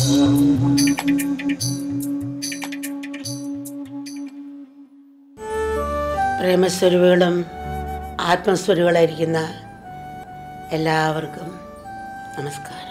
പ്രേമസ്വരൂപികളും ആത്മസ്വരൂപികളായിരിക്കുന്ന എല്ലാവർക്കും നമസ്കാരം.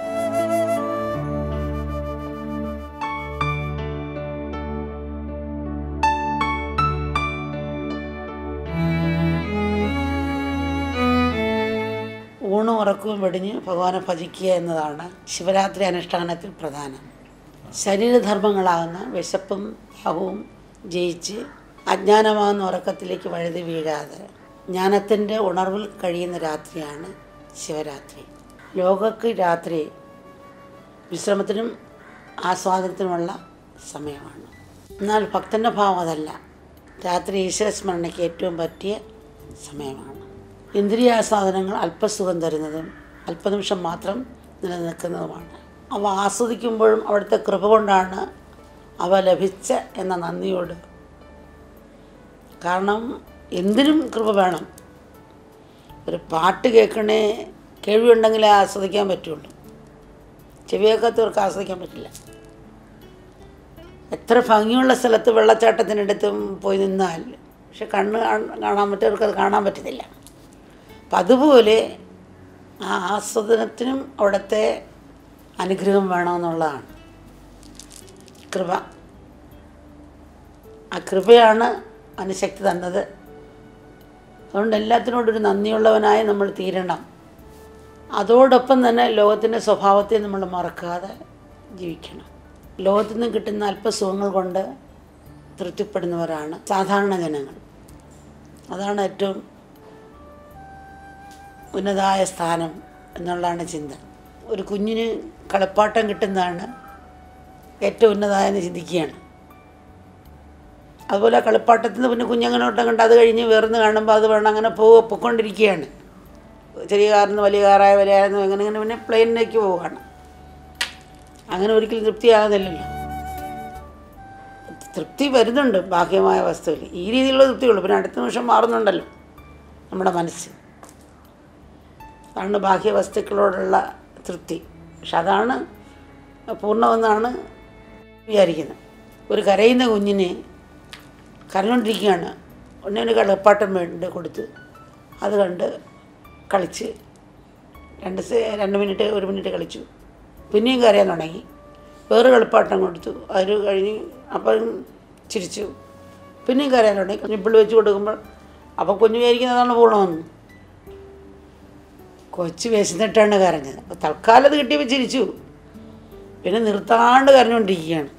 ഊണും ഉറക്കവും വെടിഞ്ഞ് ഭഗവാനെ ഭജിക്കുക എന്നതാണ് ശിവരാത്രി അനുഷ്ഠാനത്തിൽ പ്രധാനം. ശരീരധർമ്മങ്ങളാകുന്ന വിശപ്പും ദാഹവും ജയിച്ച് അജ്ഞാനമാകുന്ന ഉറക്കത്തിലേക്ക് വഴുതി വീഴാതെ ജ്ഞാനത്തിൻ്റെ ഉണർവിൽ കഴിയുന്ന രാത്രിയാണ് ശിവരാത്രി. ലോകർക്ക് രാത്രി വിശ്രമത്തിനും ആസ്വാദനത്തിനുമുള്ള സമയമാണ്. എന്നാൽ ഭക്തൻ്റെ ഭാവം അതല്ല. രാത്രി ഈശ്വരസ്മരണയ്ക്ക് ഏറ്റവും പറ്റിയ സമയമാണ്. ഇന്ദ്രിയാസ്വാദനങ്ങൾ അല്പസുഖം തരുന്നതും അല്പനിമിഷം മാത്രം നിലനിൽക്കുന്നതുമാണ്. അവ ആസ്വദിക്കുമ്പോഴും അവിടുത്തെ കൃപ കൊണ്ടാണ് അവ ലഭിച്ച എന്ന നന്ദിയോട്. കാരണം എന്തിനും കൃപ വേണം. ഒരു പാട്ട് കേൾക്കണേ കേൾവിയുണ്ടെങ്കിലേ ആസ്വദിക്കാൻ പറ്റുള്ളൂ. ചെവി കേൾക്കാത്തവർക്ക് ആസ്വദിക്കാൻ പറ്റില്ല. എത്ര ഭംഗിയുള്ള സ്ഥലത്ത് വെള്ളച്ചാട്ടത്തിനടുത്തും പോയി നിന്നാൽ പക്ഷെ കണ്ണ് കാണാൻ പറ്റിയവർക്ക് അത് കാണാൻ പറ്റുന്നില്ല. അപ്പം അതുപോലെ ആ ആസ്വാദനത്തിനും അവിടുത്തെ അനുഗ്രഹം വേണമെന്നുള്ളതാണ് കൃപ. ആ കൃപയാണ് അതിന് ശക്തി തന്നത്. അതുകൊണ്ട് എല്ലാത്തിനോടൊരു നന്ദിയുള്ളവനായി നമ്മൾ തീരണം. അതോടൊപ്പം തന്നെ ലോകത്തിൻ്റെ സ്വഭാവത്തെ നമ്മൾ മറക്കാതെ ജീവിക്കണം. ലോകത്തു നിന്ന് കിട്ടുന്ന അല്പസുഖങ്ങൾ കൊണ്ട് തൃപ്തിപ്പെടുന്നവരാണ് സാധാരണ ജനങ്ങൾ. അതാണ് ഏറ്റവും ഉന്നതമായ സ്ഥാനം എന്നുള്ളതാണ് ചിന്ത. ഒരു കുഞ്ഞിന് കളിപ്പാട്ടം കിട്ടുന്നതാണ് ഏറ്റവും ഉന്നതമായെന്ന് ചിന്തിക്കുകയാണ്. അതുപോലെ കളിപ്പാട്ടത്തിൽ നിന്ന് പിന്നെ കുഞ്ഞങ്ങനോട്ടം കണ്ട് അത് കഴിഞ്ഞ് വേർന്ന് കാണുമ്പോൾ അത് വേണം അങ്ങനെ പൊയ്ക്കൊണ്ടിരിക്കുകയാണ്. ചെറിയ കാറിൽ നിന്ന് വലിയ കാറായ വരെയായിരുന്നു അങ്ങനെ പിന്നെ പ്ലെയിനിലേക്ക് പോവുകയാണ്. അങ്ങനെ ഒരിക്കലും തൃപ്തിയാകുന്നില്ലല്ലോ. തൃപ്തി വരുന്നുണ്ട് ബാഹ്യമായ വസ്തുവിൽ. ഈ രീതിയിലുള്ള തൃപ്തിയുള്ളൂ. പിന്നെ അടുത്ത നിമിഷം മാറുന്നുണ്ടല്ലോ നമ്മുടെ മനസ്സ്. അതാണ് ബാഹ്യ വസ്തുക്കളോടുള്ള തൃപ്തി. പക്ഷെ അതാണ് പൂർണ്ണമെന്നാണ് വിചാരിക്കുന്നത്. ഒരു കരയുന്ന കുഞ്ഞിനെ കരഞ്ഞുകൊണ്ടിരിക്കുകയാണ്. ഉടനെ കളിപ്പാട്ടം വേണ്ടി കൊടുത്ത് അത് കണ്ട് കളിച്ച് 2 മിനിറ്റ് 1 മിനിറ്റ് കളിച്ചു. പിന്നെയും കരയാൻ തുടങ്ങി. വേറെ കളിപ്പാട്ടം കൊടുത്തു. അത് കഴിഞ്ഞ് അപ്പം ചിരിച്ചു. പിന്നെയും കരയാൻ തുടങ്ങി. നിപ്പിൾ വെച്ച് കൊടുക്കുമ്പോൾ അപ്പോൾ കുഞ്ഞു വിചാരിക്കുന്നതാണ് പൂർണ്ണമെന്ന്. കൊച്ചു വിശന്നിട്ടാണ് കരഞ്ഞത്. അപ്പോൾ തൽക്കാലം അത് കിട്ടിയപ്പോൾ ചിരിച്ചു. പിന്നെ നിർത്താണ്ട് കരഞ്ഞുകൊണ്ടിരിക്കുകയാണ്.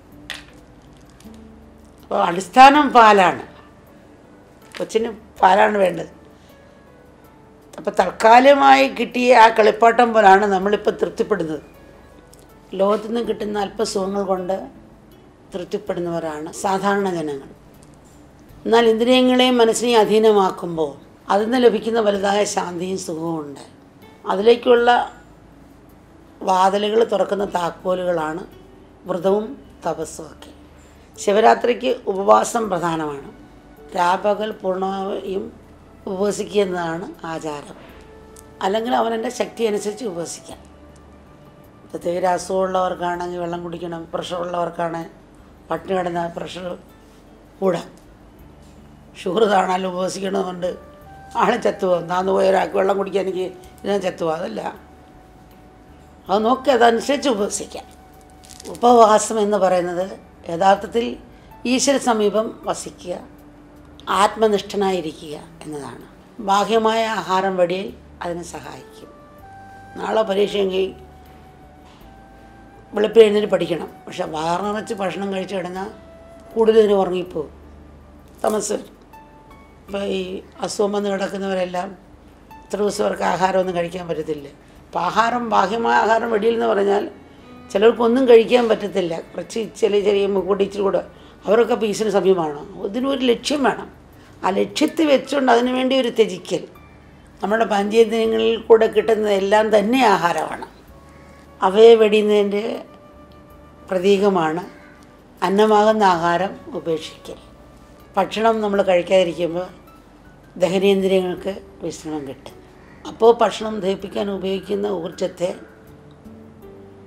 അപ്പോൾ അടിസ്ഥാനം പാലാണ്. കൊച്ചിന് പാലാണ് വേണ്ടത്. അപ്പോൾ തൽക്കാലമായി കിട്ടിയ ആ കളിപ്പാട്ടം പോലാണ് നമ്മളിപ്പോൾ തൃപ്തിപ്പെടുന്നത്. ലോകത്തു നിന്ന് കിട്ടുന്ന അല്പസുഖങ്ങൾ കൊണ്ട് തൃപ്തിപ്പെടുന്നവരാണ് സാധാരണ ജനങ്ങൾ. എന്നാൽ ഇന്ദ്രിയങ്ങളെയും മനസ്സിനെയും അധീനമാക്കുമ്പോൾ അതിൽ നിന്ന് ലഭിക്കുന്ന വലുതായ ശാന്തിയും സുഖവും ഉണ്ട്. അതിലേക്കുള്ള വാതിലുകൾ തുറക്കുന്ന താക്കോലുകളാണ് വ്രതവും തപസ്സും ഒക്കെ. ശിവരാത്രിക്ക് ഉപവാസം പ്രധാനമാണ്. രാപകൽ പൂർണ്ണമായും ഉപവസിക്കുക എന്നതാണ് ആചാരം. അല്ലെങ്കിൽ അവനെൻ്റെ ശക്തി അനുസരിച്ച് ഉപവസിക്കാം. പ്രത്യേക അസുഖമുള്ളവർക്കാണെങ്കിൽ വെള്ളം കുടിക്കണം. പ്രഷറുള്ളവർക്കാണ് പട്ടിണി കിടന്ന പ്രഷർ കൂടാം. ഷുഗർ താണാലും ഉപവസിക്കണമെന്നുണ്ട്. ആളെ ചത്തുപോകും. താന്നു പോയ ഒരാൾക്ക് വെള്ളം കുടിക്കാൻ എനിക്ക് ഇതിനെ ചത്തുപോകും. അതല്ല, അത് നോക്കി അതനുസരിച്ച് ഉപവസിക്കാം. ഉപവാസം എന്ന് പറയുന്നത് യഥാർത്ഥത്തിൽ ഈശ്വര സമീപം വസിക്കുക, ആത്മനിഷ്ഠനായിരിക്കുക എന്നതാണ്. ബാഹ്യമായ ആഹാരം വഴിയിൽ അതിനെ സഹായിക്കും. നാളെ പരീക്ഷയെങ്കിൽ വെളുപ്പിൽ എഴുന്നേറ്റ് പഠിക്കണം. പക്ഷെ വയറിറച്ച് ഭക്ഷണം കഴിച്ചു കിടന്നാൽ കൂടുതൽ ഉറങ്ങിപ്പോവും, തമസ് വരും. ഇപ്പോൾ ഈ അസുഖം വന്ന് കിടക്കുന്നവരെല്ലാം ഇത്ര ദിവസം അവർക്ക് ആഹാരമൊന്നും കഴിക്കാൻ പറ്റത്തില്ല. അപ്പോൾ ആഹാരം, ബാഹ്യമായ ആഹാരം വെടിയിൽ എന്ന് പറഞ്ഞാൽ ചിലർക്കൊന്നും കഴിക്കാൻ പറ്റത്തില്ല. കുറച്ച് ചെറിയ മുക്കൂട്ടി ഇച്ചിരി കൂടെ അവരൊക്കെ പീസിന് സമയമാണ്. ഇതിനൊരു ലക്ഷ്യം വേണം. ആ ലക്ഷ്യത്തിൽ വെച്ചുകൊണ്ട് അതിനു വേണ്ടി ഒരു ത്യജിക്കൽ. നമ്മുടെ പഞ്ചേന്ദ്രിയങ്ങളിൽ കൂടെ കിട്ടുന്നതെല്ലാം തന്നെ ആഹാരമാണ്. അവയെ വെടിയുന്നതിൻ്റെ പ്രതീകമാണ് അന്നമാകുന്ന ആഹാരം ഉപേക്ഷിക്കൽ. ഭക്ഷണം നമ്മൾ കഴിക്കാതിരിക്കുമ്പോൾ ദഹനേന്ദ്രിയങ്ങൾക്ക് വിശ്രമം കിട്ടും. അപ്പോൾ ഭക്ഷണം ദഹിപ്പിക്കാൻ ഉപയോഗിക്കുന്ന ഊർജത്തെ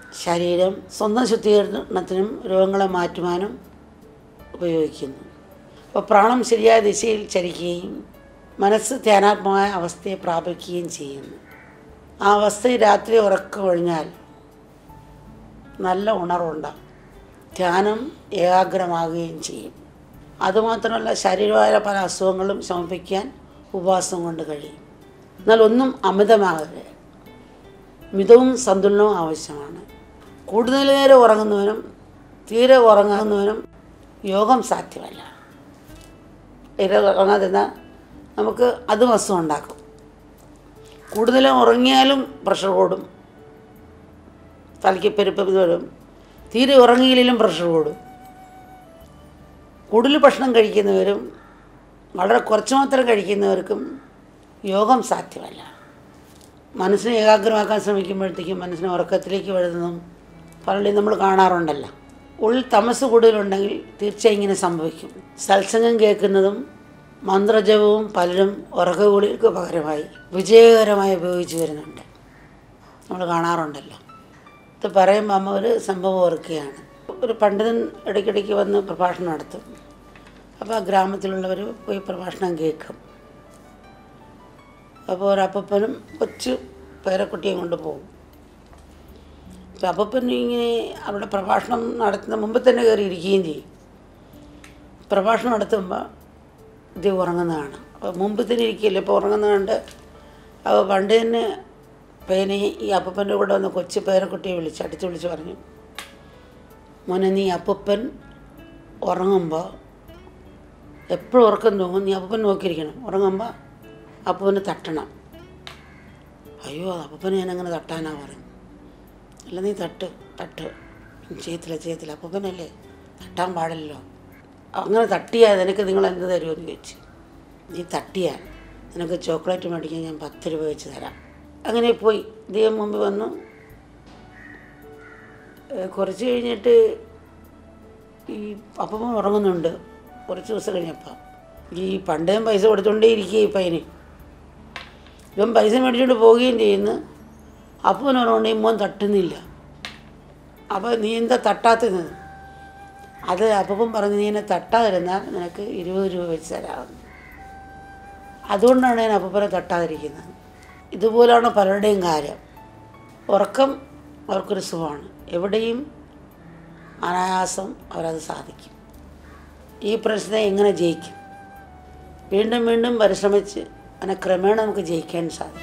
ശരീരം സ്വന്തം ശുദ്ധീകരണത്തിനും രോഗങ്ങളെ മാറ്റുവാനും ഉപയോഗിക്കുന്നു. അപ്പോൾ പ്രാണം ശരിയായ ദിശയിൽ ചലിക്കുകയും മനസ്സ് ധ്യാനാത്മകമായ അവസ്ഥയെ പ്രാപിക്കുകയും ചെയ്യുന്നു. ആ അവസ്ഥയിൽ രാത്രി ഉറക്കം കഴിഞ്ഞാൽ നല്ല ഉണർവുണ്ടാകും, ധ്യാനം ഏകാഗ്രമാകുകയും ചെയ്യും. അതുമാത്രമല്ല, ശരീരമായ പല അസുഖങ്ങളും ശമിപ്പിക്കാൻ ഉപവാസം കൊണ്ട് കഴിയും. എന്നാൽ ഒന്നും അമിതമാകരുത്, മിതവും സന്തുലനവും ആവശ്യമാണ്. കൂടുതൽ നേരം ഉറങ്ങുന്നവനും തീരെ ഉറങ്ങുന്നവനും യോഗം സാധ്യമല്ല. തീരെ ഉറങ്ങാതിരുന്നാൽ നമുക്ക് അതും അസുഖം ഉണ്ടാക്കും. കൂടുതലും ഉറങ്ങിയാലും പ്രഷർ കൂടും, തലയ്ക്ക് പെരുപ്പം വരും. തീരെ ഉറങ്ങിയില്ലെങ്കിലും പ്രഷർ കൂടും. കൂടുതൽ ഭക്ഷണം കഴിക്കുന്നവരും വളരെ കുറച്ച് മാത്രം കഴിക്കുന്നവർക്കും യോഗം സാധ്യമല്ല. മനസ്സിനെ ഏകാഗ്രമാക്കാൻ ശ്രമിക്കുമ്പോഴത്തേക്കും മനസ്സിനെ ഉറക്കത്തിലേക്ക് വഴുതുന്നതും പലരുടെയും നമ്മൾ കാണാറുണ്ടല്ലോ. ഉള്ളിൽ തമസ് കൂടുതലുണ്ടെങ്കിൽ തീർച്ചയായും ഇങ്ങനെ സംഭവിക്കും. സത്സംഗം കേൾക്കുന്നതും മന്ത്രജപവും പലരും ഉറക്കഗുളികൾക്ക് പകരമായി വിജയകരമായി ഉപയോഗിച്ച് വരുന്നുണ്ട്, നമ്മൾ കാണാറുണ്ടല്ലോ. ഇത് പറയുമ്പോൾ അമ്മ ഒരു സംഭവം ഓർക്കുകയാണ്. ഒരു പണ്ഡിതൻ ഇടയ്ക്കിടയ്ക്ക് വന്ന് പ്രഭാഷണം നടത്തും. അപ്പോൾ ആ ഗ്രാമത്തിലുള്ളവർ പോയി പ്രഭാഷണം കേൾക്കും. അപ്പോൾ ഒരപ്പനും കൊച്ചു പേരക്കുട്ടിയും കൊണ്ട് പോകും. അപ്പോൾ അപ്പൻ ഇങ്ങനെ അവിടെ പ്രഭാഷണം നടത്തുന്ന മുമ്പ് തന്നെ കയറി ഇരിക്കുകയും ചെയ്യും. പ്രഭാഷണം നടത്തുമ്പോൾ ഇത് ഉറങ്ങുന്നതാണ്. അപ്പോൾ മുമ്പ് തന്നെ ഇരിക്കില്ല, ഇപ്പോൾ ഉറങ്ങുന്നത് കണ്ട് അപ്പോൾ പണ്ഡിതന് പേനെ ഈ അപ്പൻ്റെ കൂടെ വന്ന് കൊച്ചു പേരക്കുട്ടിയെ അടുത്ത് വിളിച്ച് പറഞ്ഞു, മോനെ, നീ അപ്പൻ ഉറങ്ങുമ്പോൾ എപ്പോഴും ഉറക്കം തോന്നും, നീ അപ്പൻ നോക്കിയിരിക്കണം. ഉറങ്ങുമ്പോൾ അപ്പന് തട്ടണം. അയ്യോ, അപ്പനെ ഞാനങ്ങനെ തട്ടാനാ പറഞ്ഞു. അല്ല, നീ തട്ട് ചെയ്യത്തില്ല അപ്പനല്ലേ, തട്ടാൻ പാടില്ലല്ലോ. അങ്ങനെ തട്ടിയാൽ നിനക്ക് നിങ്ങൾ എന്ത് തരുമെന്ന് ചോദിച്ചു. നീ തട്ടിയാൽ നിനക്ക് ചോക്ലേറ്റ് മേടിക്കാൻ ഞാൻ 10 രൂപ വെച്ച് തരാം. അങ്ങനെ പോയി ദൈവം മുമ്പ് വന്നു. കുറച്ച് കഴിഞ്ഞിട്ട് ഈ അപ്പം ഉറങ്ങുന്നുണ്ട്. കുറച്ച് ദിവസം കഴിഞ്ഞപ്പോൾ ഈ പണ്ടേം പൈസ കൊടുത്തുകൊണ്ടേ ഇരിക്കുക. ഈ പയ്യന് ഇവൻ പൈസ മേടിച്ചുകൊണ്ട് പോവുകയും ചെയ്യുന്നു. അപ്പൻ ഉറങ്ങുകൊണ്ട് മോൻ തട്ടുന്നില്ല. അപ്പോൾ നീ എന്താ തട്ടാത്തത്? അത് അപ്പം പറഞ്ഞ്, നീ എന്നെ തട്ടാതിരുന്നാൽ നിനക്ക് 20 രൂപ വെച്ച് തരാമെന്ന്. അതുകൊണ്ടാണ് ഞാൻ അപ്പനെ തട്ടാതിരിക്കുന്നത്. ഇതുപോലെയാണ് പലരുടെയും കാര്യം. ഉറക്കം അവർക്കൊരു സുഖമാണ്, എവിടെയും അനായാസം അവരത് സാധിക്കും. ഈ പ്രശ്നത്തെ എങ്ങനെ ജയിക്കും? വീണ്ടും വീണ്ടും പരിശ്രമിച്ച് അങ്ങനെ ക്രമേണ നമുക്ക് ജയിക്കാൻ സാധിക്കും.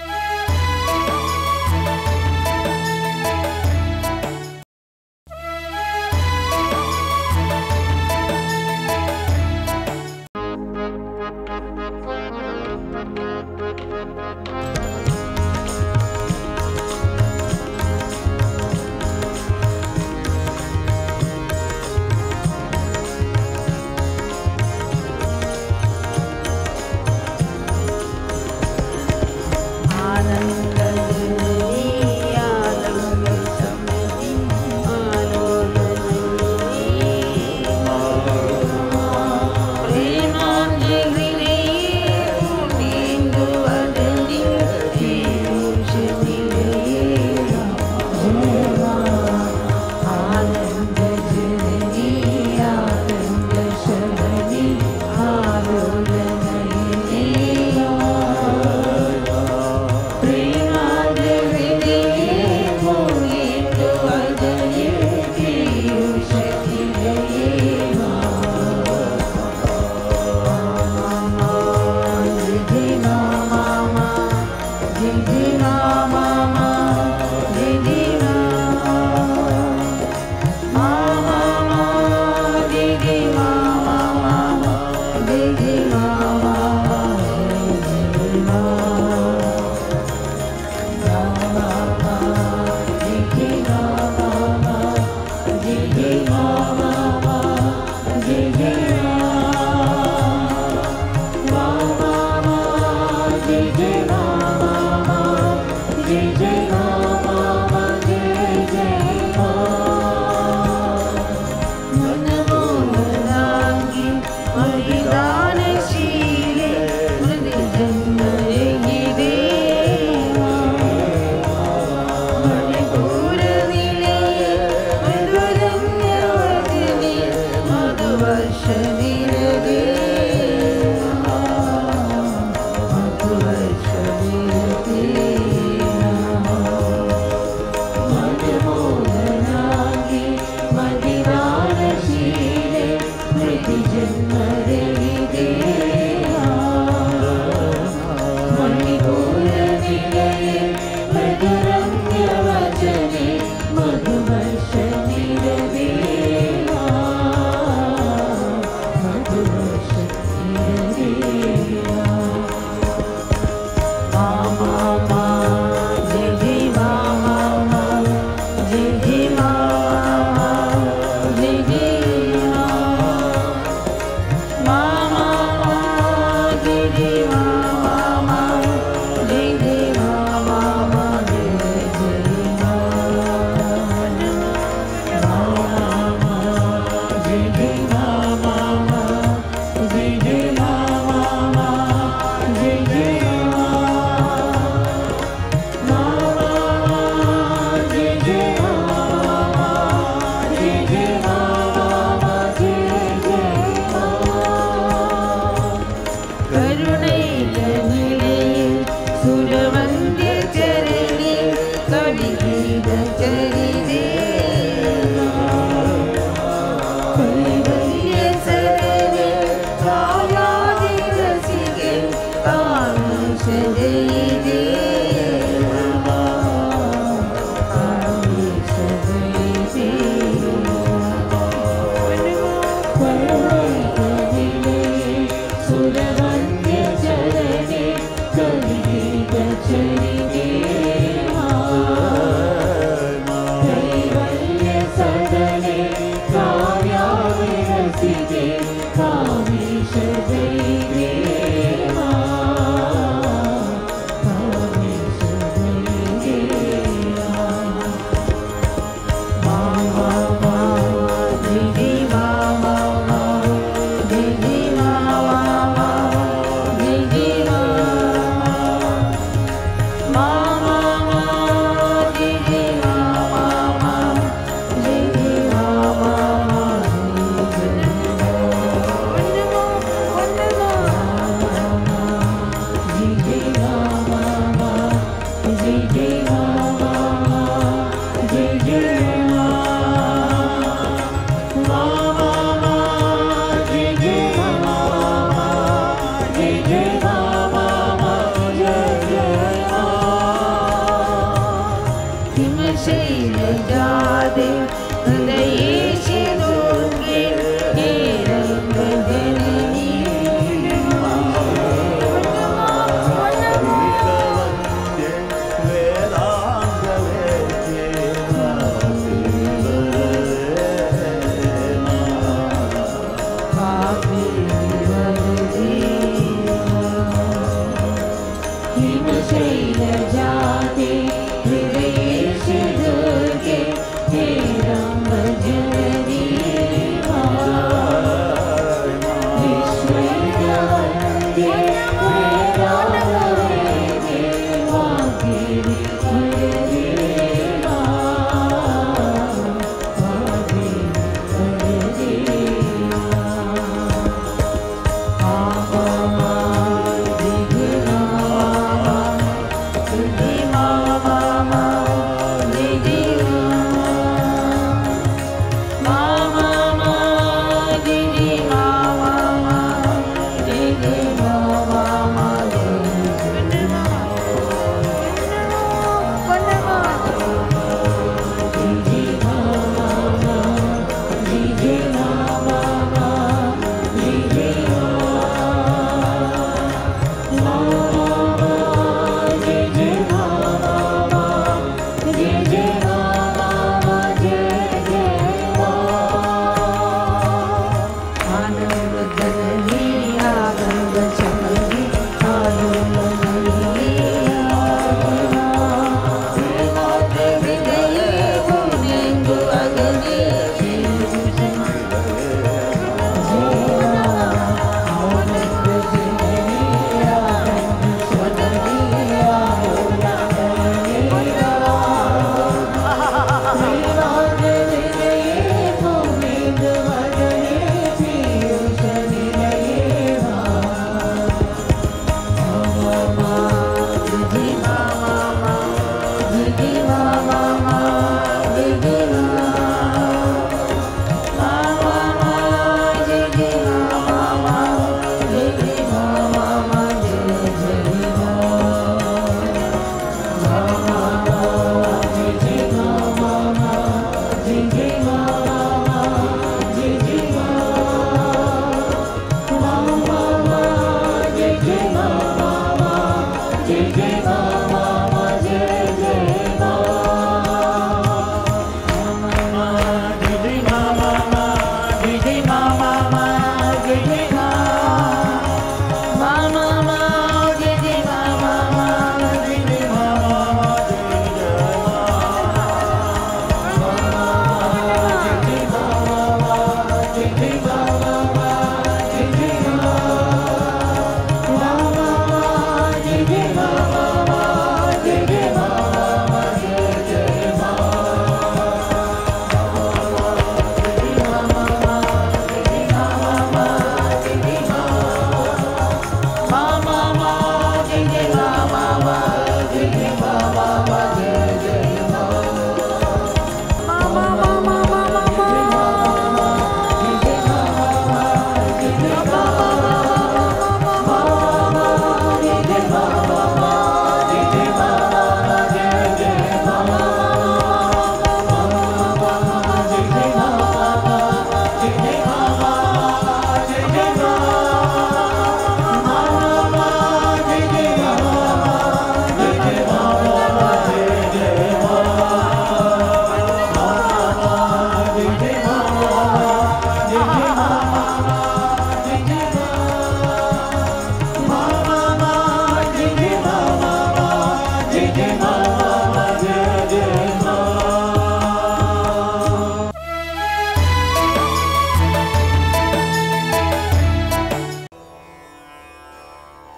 शैलजाते हृदयेश दुर्गे हे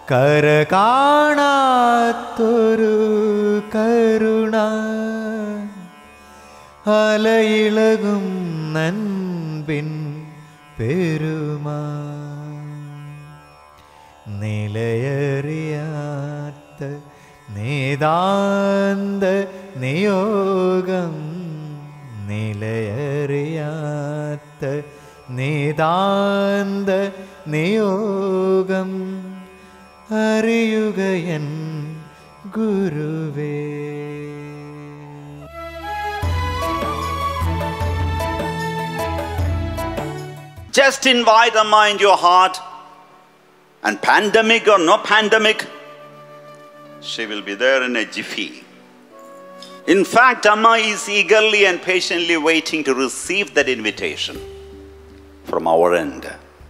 കര കാണാത്തൊരു കരുണ അലയിളകും നൻപിൻ പെരുമാ നിലയറിയാത്ത നിതാന്ത നിയോഗം നിലയറിയാത്ത നിതാന്ത നിയോഗം അറിയുകയൻ ഗുരുവേ. Just invite Amma into your heart, and pandemic or no pandemic, she will be there in a jiffy. In fact, Amma is eagerly and patiently waiting to receive that invitation from our end.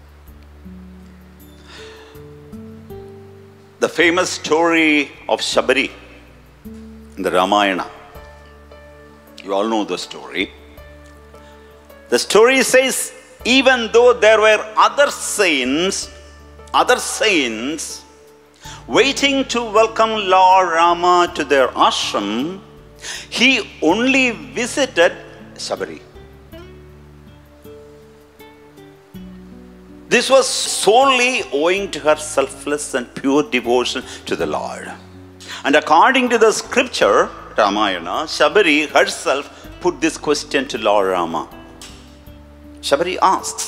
The famous story of Shabari in the Ramayana. You all know the story. The story says, even though there were other saints waiting to welcome Lord Rama to their ashram, he only visited Shabari. This was solely owing to her selfless and pure devotion to the Lord. And according to the scripture, Ramayana, Shabari herself put this question to Lord Rama. Shabari asks,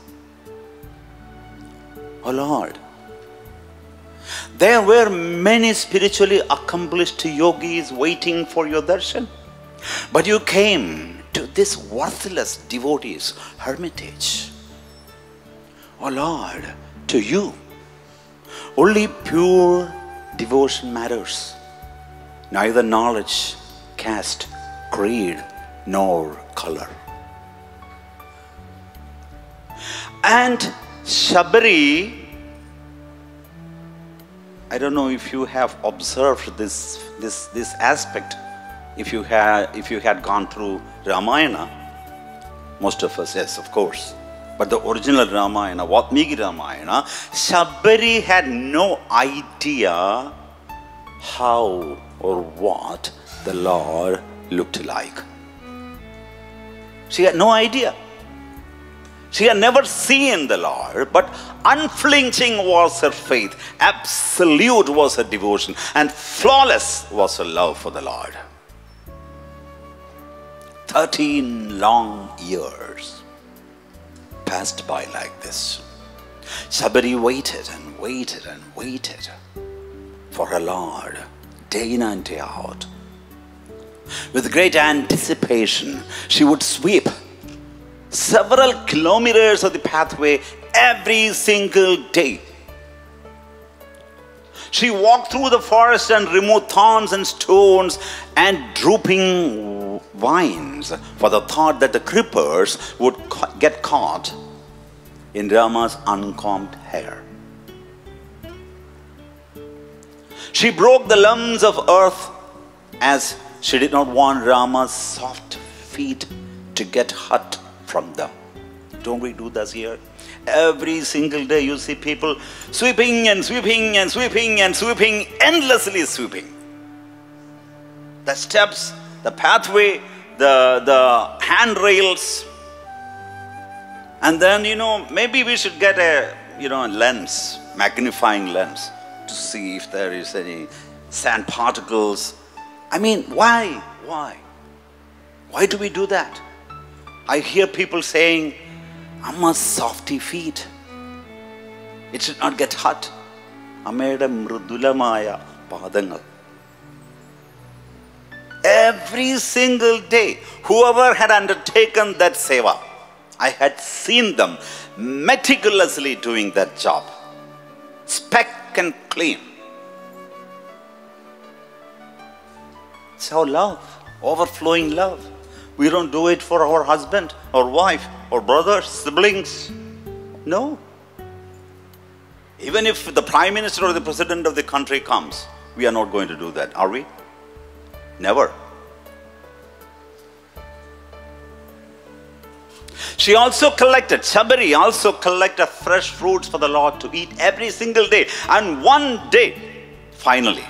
"O Lord, there were many spiritually accomplished yogis waiting for your darshan, but you came to this worthless devotee's hermitage. O Lord, to you, only pure devotion matters, neither knowledge, caste, creed, nor color." And Shabari, I don't know if you have observed this aspect, if you had gone through Ramayana. Most of us, yes, of course. But the original Ramayana, Valmiki Ramayana, Shabari had no idea how or what the Lord looked like. She had no idea. She had never seen the Lord, but unflinching was her faith, absolute was her devotion, and flawless was her love for the Lord. 13 long years passed by like this. Shabari waited and waited and waited for her Lord day in and day out. With great anticipation, she would sweep several kilometers of the pathway every single day. She walked through the forest and removed thorns and stones and drooping vines for the thought that the creepers would get caught in Rama's uncombed hair. She broke the lumps of earth as she did not want Rama's soft feet to get hurt from them. Don't we do this here? Every single day you see people sweeping and sweeping and sweeping and sweeping, endlessly sweeping. The steps, the pathway, the handrails. And then, maybe we should get a, lens, magnifying lens, to see if there is any sand particles. I mean, why? Why do we do that? I hear people saying, "Amma's softy feet, it should not get hurt. Ammayude mrudulamaya padangal." Every single day, whoever had undertaken that seva, I had seen them meticulously doing that job, speck and clean. It's our love, overflowing love. We don't do it for our husband or wife or brothers, siblings. No. Even if the Prime Minister or the President of the country comes, we are not going to do that, are we? Never. She also collected, Shabari also collected fresh fruits for the Lord to eat every single day. And one day, finally,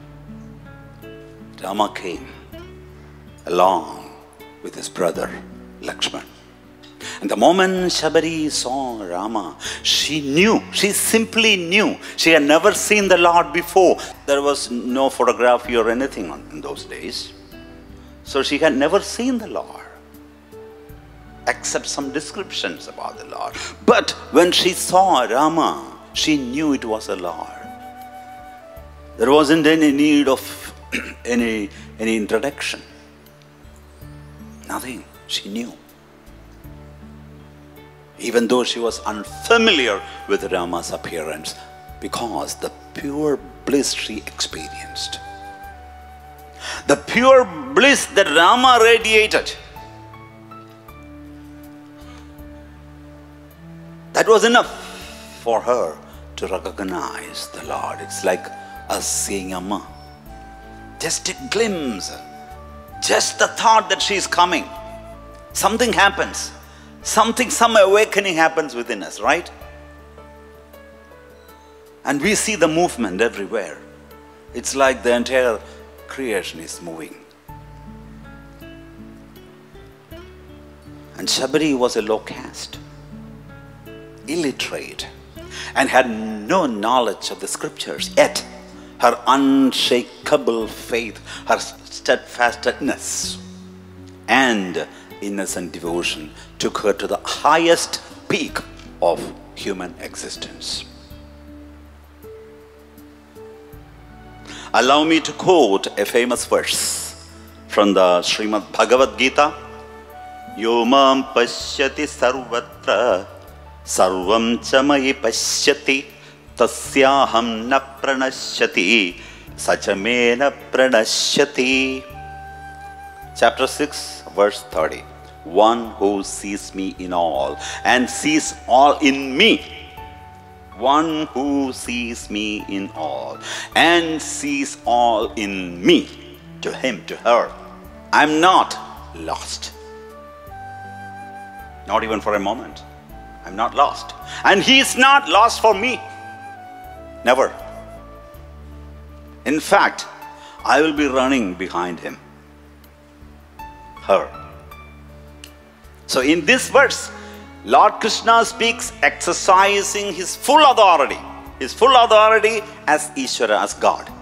Rama came along with his brother Lakshman. And the moment Shabari saw Rama, she knew, she simply knew. She had never seen the Lord before. There was no photography or anything in those days. So she had never seen the Lord, except some descriptions about the Lord. But when she saw Rama, she knew it was the Lord. There wasn't any need of any introduction. Nothing. She knew. Even though she was unfamiliar with Rama's appearance, because the pure bliss she experienced, the pure bliss that Rama radiated, that was enough for her to recognize the Lord. It's like us seeing Amma. Just a glimpse, just the thought that she is coming. Something happens. Some awakening happens within us, right? And we see the movement everywhere. It's like the entire creation is moving. And Shabari was a low caste, illiterate, and had no knowledge of the scriptures. Yet, her unshakable faith, her steadfastness, and innocent devotion took her to the highest peak of human existence. Allow me to quote a famous verse from the Srimad Bhagavad Gita. Yomam pashyati sarvatra sarvam chamayi pashyati tasyaham na pranashyati sachamena pranashyati. Chapter 6, verse 30. One who sees me in all and sees all in me. One who sees me in all and sees all in me. To him, to her, I'm not lost. Not even for a moment. I'm not lost. And he is not lost for me. Never. In fact, I will be running behind him. Her. So in this verse, Lord Krishna speaks exercising his full authority as Ishvara, as God.